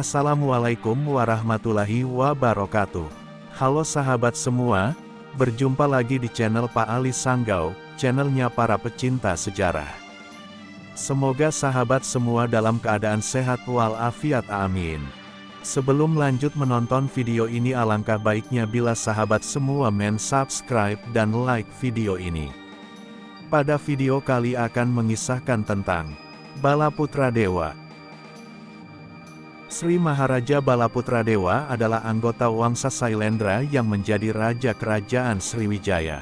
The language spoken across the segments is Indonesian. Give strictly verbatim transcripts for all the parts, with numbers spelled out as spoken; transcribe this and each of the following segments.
Assalamualaikum warahmatullahi wabarakatuh. Halo sahabat semua, berjumpa lagi di channel Pak Ali Sanggau, channelnya para pecinta sejarah. Semoga sahabat semua dalam keadaan sehat walafiat, amin. Sebelum lanjut menonton video ini, alangkah baiknya bila sahabat semua men-subscribe dan like video ini. Pada video kali akan mengisahkan tentang Balaputradewa. Sri Maharaja Balaputradewa adalah anggota Wangsa Sailendra yang menjadi Raja Kerajaan Sriwijaya.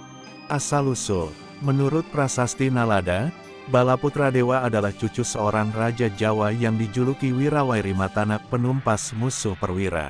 Asal-usul, menurut Prasasti Nalada, Balaputradewa adalah cucu seorang Raja Jawa yang dijuluki Wirawairimatana, penumpas musuh perwira.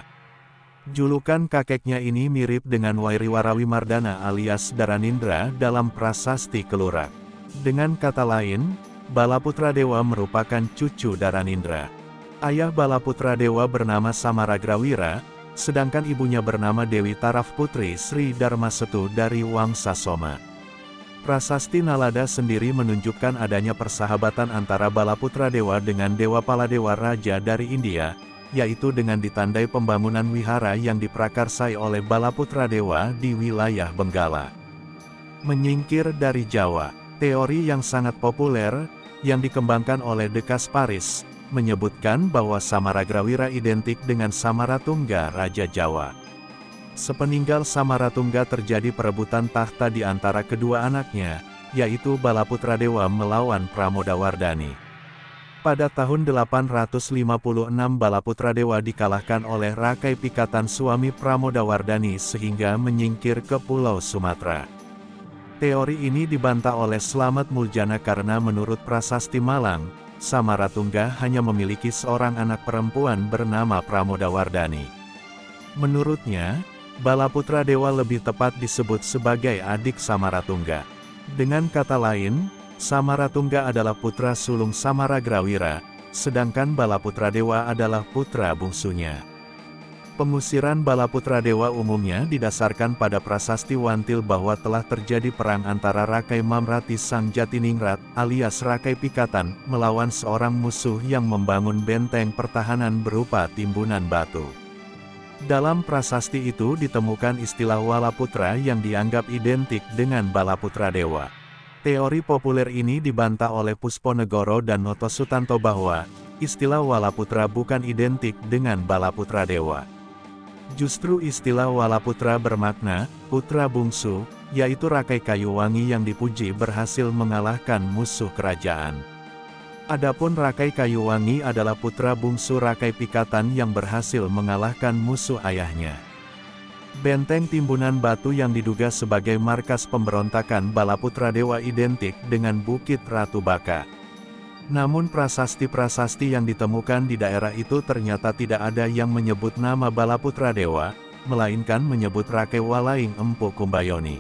Julukan kakeknya ini mirip dengan Wairiwarawimardana alias Daranindra dalam Prasasti Kelurak. Dengan kata lain, Balaputradewa merupakan cucu Daranindra. Ayah Balaputradewa bernama Samaragrawira, sedangkan ibunya bernama Dewi Taraf Putri Sri Darmasetu dari Wangsa Soma. Prasasti Nalada sendiri menunjukkan adanya persahabatan antara Balaputradewa dengan Dewa Paladewa Raja dari India, yaitu dengan ditandai pembangunan wihara yang diprakarsai oleh Balaputradewa di wilayah Benggala. Menyingkir dari Jawa, teori yang sangat populer, yang dikembangkan oleh De Kasparis, menyebutkan bahwa Samaragrawira identik dengan Samaratungga Raja Jawa. Sepeninggal Samaratungga terjadi perebutan tahta di antara kedua anaknya, yaitu Balaputradewa melawan Pramodawardhani. Pada tahun delapan ratus lima puluh enam Balaputradewa dikalahkan oleh Rakai Pikatan suami Pramodawardhani sehingga menyingkir ke Pulau Sumatera. Teori ini dibantah oleh Slamet Muljana karena menurut Prasasti Malang, Samaratungga hanya memiliki seorang anak perempuan bernama Pramodawardhani. Menurutnya, Balaputradewa lebih tepat disebut sebagai adik Samaratungga. Dengan kata lain, Samaratungga adalah putra sulung Samaragrawira, sedangkan Balaputradewa adalah putra bungsunya. Pengusiran Balaputradewa umumnya didasarkan pada prasasti Wantil bahwa telah terjadi perang antara Rakai Mamrati Sang Jatiningrat alias Rakai Pikatan melawan seorang musuh yang membangun benteng pertahanan berupa timbunan batu. Dalam prasasti itu ditemukan istilah Walaputra yang dianggap identik dengan Balaputradewa. Teori populer ini dibantah oleh Pusponegoro dan Noto Sutanto bahwa istilah Walaputra bukan identik dengan Balaputradewa. Justru istilah Walaputra bermakna putra bungsu, yaitu Rakai Kayuwangi yang dipuji berhasil mengalahkan musuh kerajaan. Adapun Rakai Kayuwangi adalah putra bungsu Rakai Pikatan yang berhasil mengalahkan musuh ayahnya. Benteng timbunan batu yang diduga sebagai markas pemberontakan Balaputradewa identik dengan Bukit Ratu Baka. Namun prasasti-prasasti yang ditemukan di daerah itu ternyata tidak ada yang menyebut nama Balaputradewa, melainkan menyebut Rakai Walaing Empu Kumbayoni.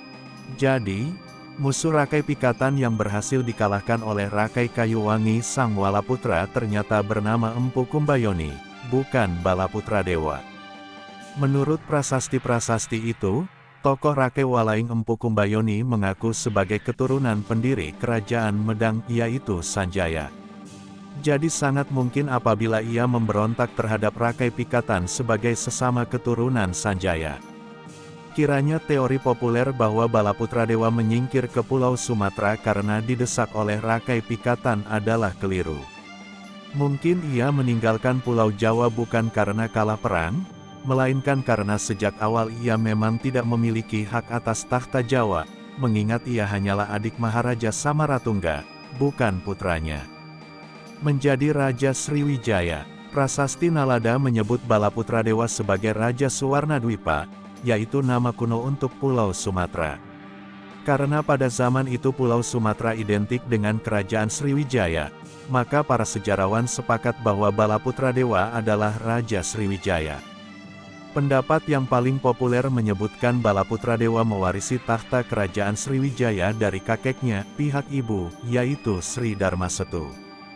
Jadi, musuh Rakai Pikatan yang berhasil dikalahkan oleh Rakai Kayuwangi Sang Walaputra ternyata bernama Empu Kumbayoni, bukan Balaputradewa. Menurut prasasti-prasasti itu, tokoh Rakai Walaing Empu Kumbayoni mengaku sebagai keturunan pendiri Kerajaan Medang, yaitu Sanjaya. Jadi sangat mungkin apabila ia memberontak terhadap Rakai Pikatan sebagai sesama keturunan Sanjaya. Kiranya teori populer bahwa Balaputradewa menyingkir ke Pulau Sumatera karena didesak oleh Rakai Pikatan adalah keliru. Mungkin ia meninggalkan Pulau Jawa bukan karena kalah perang, melainkan karena sejak awal ia memang tidak memiliki hak atas tahta Jawa, mengingat ia hanyalah adik Maharaja Samaratungga, bukan putranya. Menjadi Raja Sriwijaya, Prasasti Nalada menyebut Balaputradewa sebagai Raja Suwarnadwipa, yaitu nama kuno untuk Pulau Sumatera. Karena pada zaman itu Pulau Sumatera identik dengan Kerajaan Sriwijaya, maka para sejarawan sepakat bahwa Balaputradewa adalah Raja Sriwijaya. Pendapat yang paling populer menyebutkan Balaputradewa mewarisi tahta Kerajaan Sriwijaya dari kakeknya, pihak ibu, yaitu Sri Darmasetu.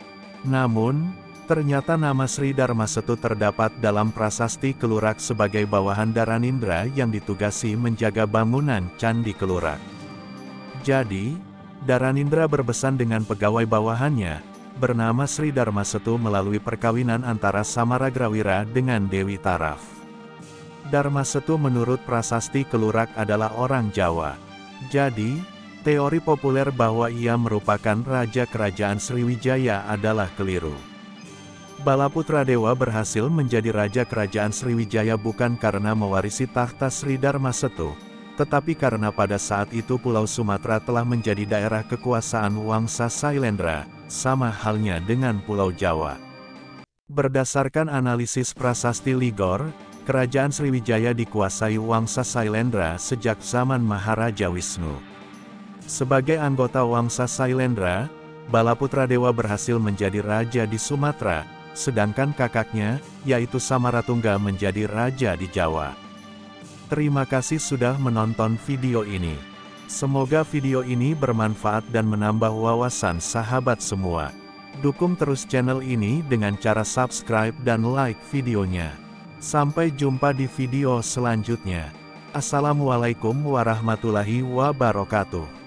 Namun, ternyata nama Sri Darmasetu terdapat dalam prasasti Kelurak sebagai bawahan Daranindra yang ditugasi menjaga bangunan Candi Kelurak. Jadi, Daranindra berbesan dengan pegawai bawahannya, bernama Sri Darmasetu melalui perkawinan antara Samaragrawira dengan Dewi Taraf. Darmasetu menurut prasasti Kelurak adalah orang Jawa. Jadi, teori populer bahwa ia merupakan raja kerajaan Sriwijaya adalah keliru. Balaputradewa berhasil menjadi raja kerajaan Sriwijaya bukan karena mewarisi tahta Sri Darmasetu, tetapi karena pada saat itu Pulau Sumatera telah menjadi daerah kekuasaan Wangsa Sailendra, sama halnya dengan Pulau Jawa. Berdasarkan analisis prasasti Ligor, kerajaan Sriwijaya dikuasai Wangsa Sailendra sejak zaman Maharaja Wisnu. Sebagai anggota Wangsa Sailendra, Balaputradewa berhasil menjadi raja di Sumatera, sedangkan kakaknya, yaitu Samaratungga menjadi raja di Jawa. Terima kasih sudah menonton video ini. Semoga video ini bermanfaat dan menambah wawasan sahabat semua. Dukung terus channel ini dengan cara subscribe dan like videonya. Sampai jumpa di video selanjutnya. Assalamualaikum warahmatullahi wabarakatuh.